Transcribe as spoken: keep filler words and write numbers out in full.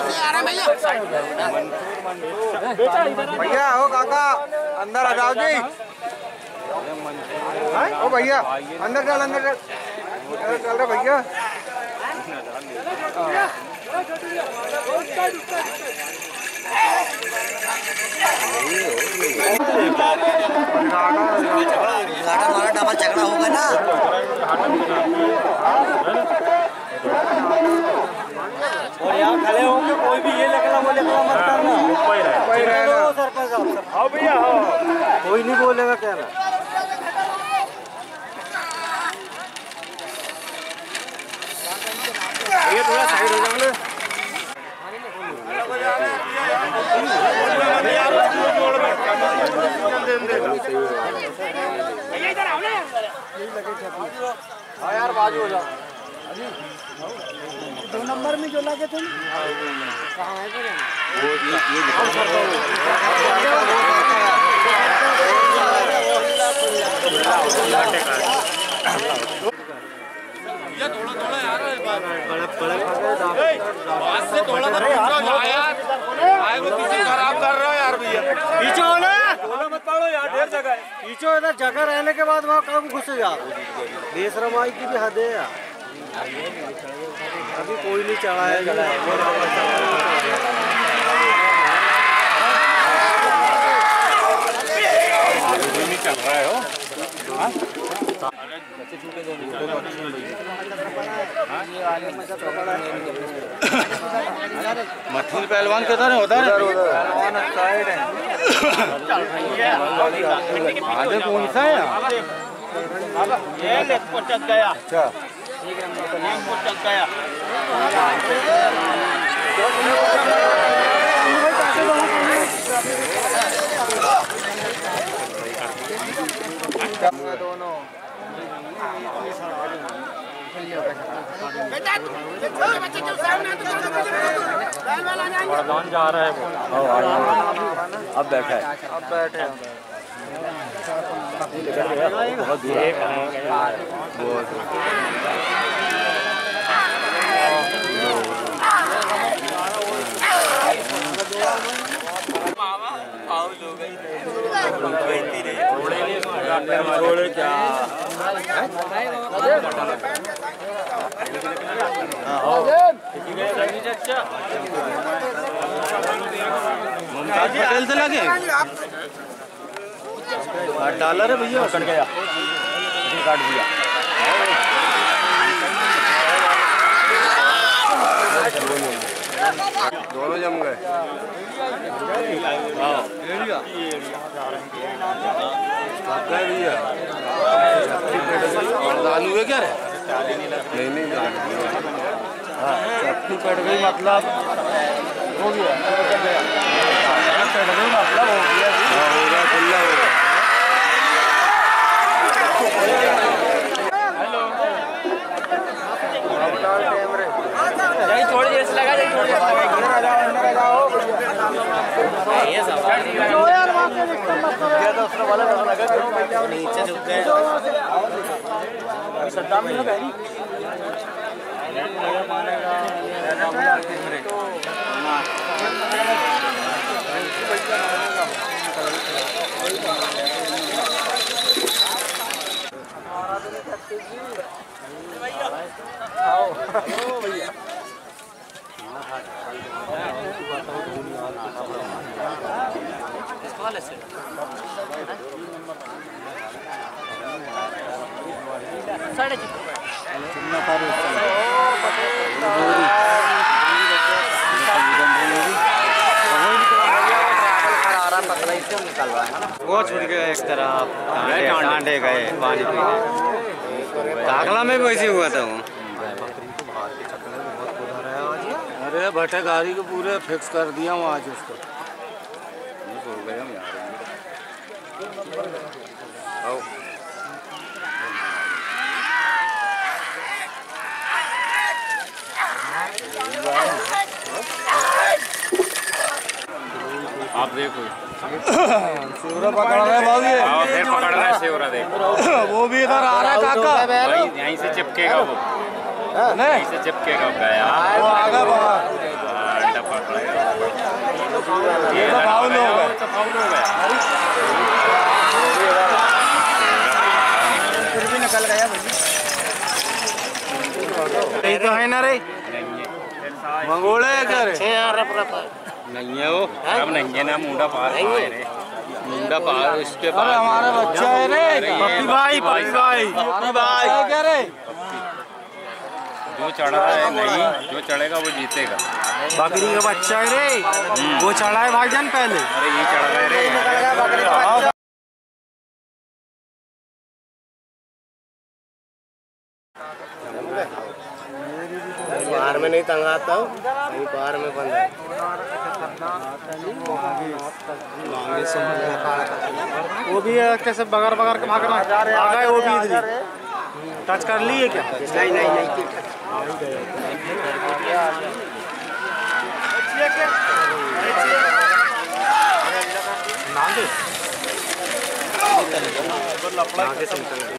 भैया हो काका अंदर आ जाओ जी। ओ भैया अंदर चल अंदर चल चल रहे भैया। हमारा डबल झगड़ा होगा ना। और यहाँ खड़े होंगे कोई भी ये लगना वो लगना मत करना। सरपंच साहब आओ भैया आओ। कोई नहीं बोलेगा क्या ना। ये थोड़ा साइड हो जाओ। हाँ यार बाजू हो जाओ। दो नंबर में जो लगे थे कहाँ है फिर? ये थोड़ा थोड़ा यार बड़े बड़े बात से थोड़ा सा यार आए वो पीछे खराब कर रहा है यार भैया। पीछे हो ना मत पड़ो यार ढेर जगह है। पीछे इधर जगह रहने के बाद वहाँ काम घुसे जा बेशरमाई की भी हद है यार। अभी कोई नहीं चढ़ा है नहीं चल रहा है हो। मछली पहलवान किधर होता है? आगे कौन सा है? ये लेग पटक गया। अच्छा लेग पटक गया। दोनों वरदान जा रहा है वो। अब बैठा है। अब बैठे बहुत दूर है। क्या पटेल से लगे डॉलर है भैया कट गया काट दिया। दोनों जम गए। आलू है क्या? नहीं नहीं चटनी कट गई मतलब हो गया। कट गई मतलब हो गया। खुला हो गया। थोड़ी देर लगा जाए थोड़ी देर लगा नीचे झुक गए। सद्दाम में लगा भैया साढ़े वो छूट गया एक तरफ कांटे गए पानी पीने। काकला में भी वैसे हुआ था वो। अरे भट्टे गाड़ी को पूरे फिक्स कर दिया हूँ आज उसको। हो गए हम यार। आप देखो सेवरा पकड़ रहे भाव ये। हाँ फिर पकड़ रहा है सेवरा देखो। वो भी इधर आ रहा है काका। यहीं से चिपकेगा वो। यहीं से चिपकेगा गया। वो आगे बाहर। डब्बा ये तो भाव लोग है। फिर भी निकल गया ये तो है ना रे मंगोले कर नहीं है वो अब नहीं है ना मुंडा पार है रे मुंडा पार इसके अरे हमारा बच्चा है रे पप्पी भाई पप्पी भाई पप्पी भाई क्या रे जो चढ़ा है नहीं जो चढ़ेगा वो जीतेगा। बकरी का बच्चा है रे वो चढ़ा है भाईजान पहले। अरे ये चढ़ गए रे बकरी का बच्चा। बाहर में नहीं टंगाता हूँ कहीं बाहर में बंद है। वो भी कैसे बगर बगर के भागना आ गए वो भी इधर टच कर लिए क्या? नहीं नहीं नहीं नागे